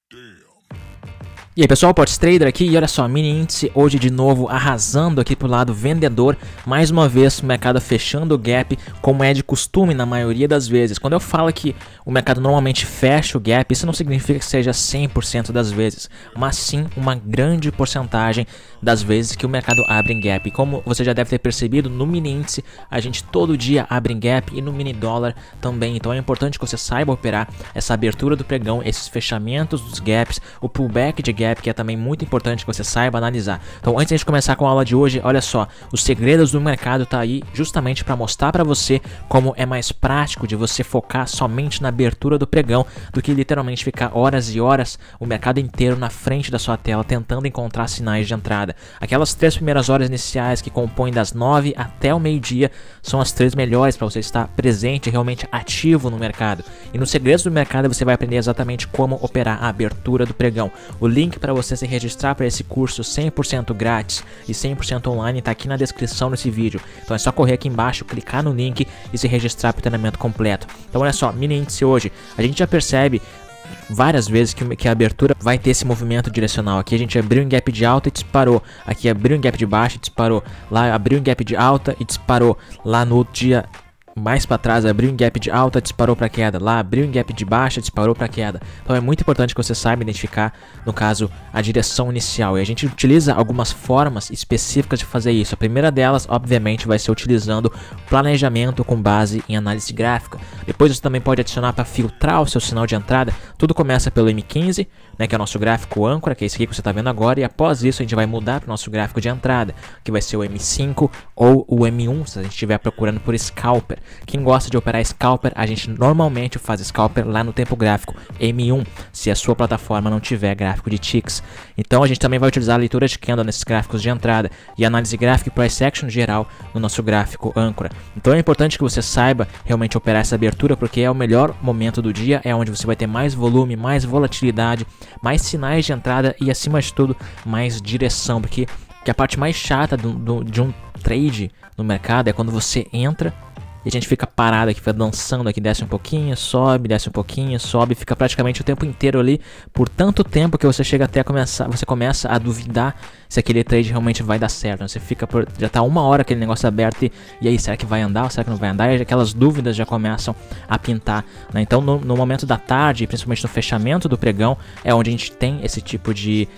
E aí pessoal, PortsTrader aqui e olha só, mini índice hoje de novo arrasando aqui pro lado vendedor, mais uma vez o mercado fechando o gap como é de costume na maioria das vezes. Quando eu falo que o mercado normalmente fecha o gap, isso não significa que seja 100% das vezes, mas sim uma grande porcentagem das vezes que o mercado abre em gap. E como você já deve ter percebido, no mini índice a gente todo dia abre em gap e no mini dólar também, então é importante que você saiba operar essa abertura do pregão, esses fechamentos dos gaps, o pullback de gap, que é também muito importante que você saiba analisar. Então antes de a gente começar com a aula de hoje, olha só, os segredos do mercado tá aí justamente para mostrar para você como é mais prático de você focar somente na abertura do pregão do que literalmente ficar horas e horas o mercado inteiro na frente da sua tela tentando encontrar sinais de entrada. Aquelas 3 primeiras horas iniciais que compõem das 9 até o meio-dia são as 3 melhores para você estar presente, realmente ativo no mercado. E nos segredos do mercado você vai aprender exatamente como operar a abertura do pregão. O link para você se registrar para esse curso 100% grátis e 100% online está aqui na descrição desse vídeo. Então é só correr aqui embaixo, clicar no link e se registrar para o treinamento completo. Então olha só, mini índice hoje, a gente já percebe várias vezes que a abertura vai ter esse movimento direcional. Aqui a gente abriu em gap de alta e disparou, aqui abriu em gap de baixa e disparou, lá abriu em gap de alta e disparou, lá no outro dia mais para trás abriu em gap de alta, disparou para queda, lá abriu em gap de baixa, disparou para queda. Então é muito importante que você saiba identificar, no caso, a direção inicial. E a gente utiliza algumas formas específicas de fazer isso. A primeira delas, obviamente, vai ser utilizando planejamento com base em análise gráfica. Depois você também pode adicionar para filtrar o seu sinal de entrada. Tudo começa pelo M15, né, que é o nosso gráfico âncora, que é esse aqui que você está vendo agora, e após isso a gente vai mudar para o nosso gráfico de entrada, que vai ser o M5 ou o M1, se a gente estiver procurando por scalper. Quem gosta de operar scalper, a gente normalmente faz scalper lá no tempo gráfico M1, se a sua plataforma não tiver gráfico de ticks. Então a gente também vai utilizar a leitura de candle nesses gráficos de entrada e análise gráfica e price action geral no nosso gráfico âncora. Então é importante que você saiba realmente operar essa abertura, porque é o melhor momento do dia, é onde você vai ter mais volume, mais volatilidade, mais sinais de entrada e, acima de tudo, mais direção, porque a parte mais chata de um trade no mercado é quando você entra e a gente fica parado aqui, fica dançando aqui, desce um pouquinho, desce um pouquinho, sobe, fica praticamente o tempo inteiro ali, por tanto tempo que você chega até você começa a duvidar se aquele trade realmente vai dar certo, né? Você fica já tá 1 hora aquele negócio aberto e aí, será que vai andar ou será que não vai andar? E aquelas dúvidas já começam a pintar, né? Então no momento da tarde, principalmente no fechamento do pregão, é onde a gente tem esse tipo de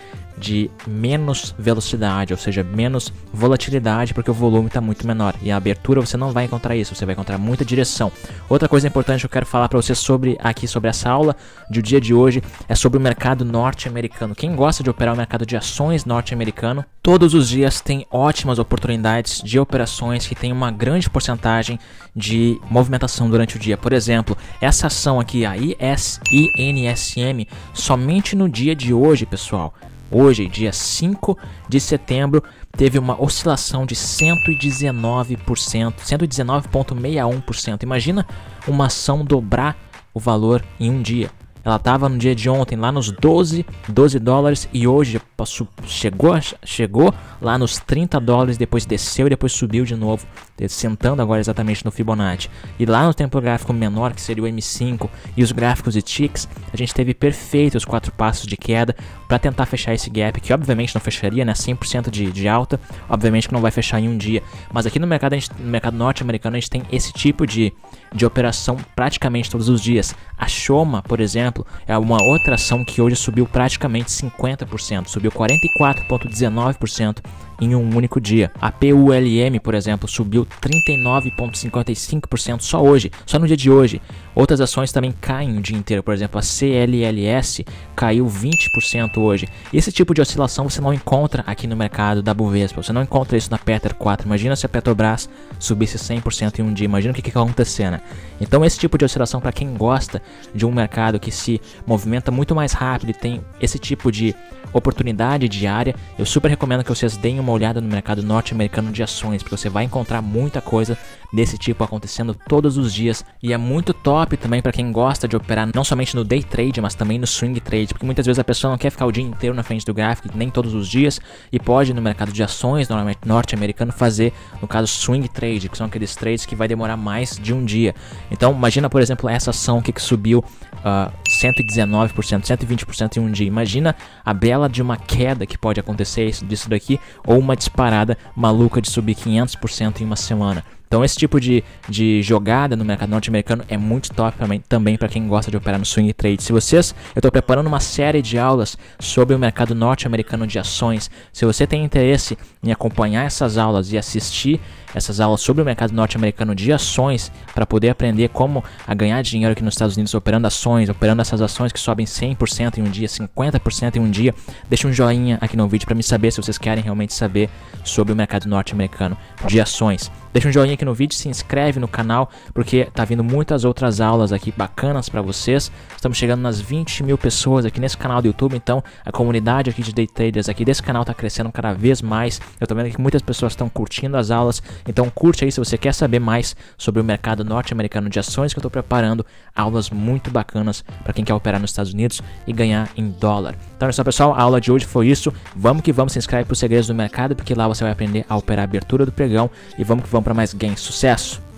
menos velocidade, ou seja, menos volatilidade, porque o volume está muito menor. E a abertura você não vai encontrar isso, você vai encontrar muita direção. Outra coisa importante que eu quero falar para você sobre essa aula do dia de hoje é sobre o mercado norte-americano. Quem gosta de operar o mercado de ações norte-americano, todos os dias tem ótimas oportunidades de operações que tem uma grande porcentagem de movimentação durante o dia. Por exemplo, essa ação aqui, a INSM, somente no dia de hoje, pessoal, hoje, dia 5 de setembro, teve uma oscilação de 119%, 119,61%. Imagina uma ação dobrar o valor em um dia. Ela estava no dia de ontem lá nos 12 dólares e hoje chegou lá nos 30 dólares, depois desceu e depois subiu de novo, sentando agora exatamente no Fibonacci. E lá no tempo gráfico menor, que seria o M5 e os gráficos de ticks, a gente teve perfeitos 4 passos de queda para tentar fechar esse gap, que obviamente não fecharia, né, 100% de alta, obviamente que não vai fechar em um dia. Mas aqui no mercado norte-americano a gente tem esse tipo de operação praticamente todos os dias. A Shoma, por exemplo, é uma outra ação que hoje subiu praticamente 50%, subiu 44,19% em um único dia. A PULM, por exemplo, subiu 39,55% só hoje, só no dia de hoje. Outras ações também caem o dia inteiro, por exemplo, a CLLS caiu 20% hoje. E esse tipo de oscilação você não encontra aqui no mercado da Bovespa, você não encontra isso na Petro 4. Imagina se a Petrobras subisse 100% em um dia, imagina o que vai acontecer, né? Então esse tipo de oscilação, para quem gosta de um mercado que se movimenta muito mais rápido e tem esse tipo de oportunidade diária, eu super recomendo que vocês deem uma olhada no mercado norte-americano de ações, porque você vai encontrar muita coisa desse tipo acontecendo todos os dias, e é muito top também para quem gosta de operar não somente no day trade, mas também no swing trade, porque muitas vezes a pessoa não quer ficar o dia inteiro na frente do gráfico, nem todos os dias, e pode no mercado de ações normalmente norte-americano fazer, no caso, swing trade, que são aqueles trades que vai demorar mais de um dia. Então imagina, por exemplo, essa ação que subiu 119%, 120% em um dia. Imagina a bela de uma queda que pode acontecer disso daqui, ou uma disparada maluca de subir 500% em uma semana. Então esse tipo de jogada no mercado norte-americano é muito top também para quem gosta de operar no swing trade. Se vocês, eu estou preparando uma série de aulas sobre o mercado norte-americano de ações. Se você tem interesse em acompanhar essas aulas e assistir essas aulas sobre o mercado norte-americano de ações para poder aprender como a ganhar dinheiro aqui nos Estados Unidos operando ações, operando essas ações que sobem 100% em um dia, 50% em um dia, deixa um joinha aqui no vídeo para me saber se vocês querem realmente saber sobre o mercado norte-americano de ações. Deixa um joinha aqui no vídeo, se inscreve no canal, porque tá vindo muitas outras aulas aqui bacanas para vocês. Estamos chegando nas 20 mil pessoas aqui nesse canal do YouTube, então a comunidade aqui de day traders aqui desse canal tá crescendo cada vez mais. Eu tô vendo que muitas pessoas estão curtindo as aulas, então curte aí se você quer saber mais sobre o mercado norte-americano de ações, que eu tô preparando aulas muito bacanas para quem quer operar nos Estados Unidos e ganhar em dólar. Então é só, pessoal, a aula de hoje foi isso. Vamos que vamos, se inscreve para os segredos do mercado, porque lá você vai aprender a operar a abertura do pregão, e vamos que vamos para mais gains. Sucesso!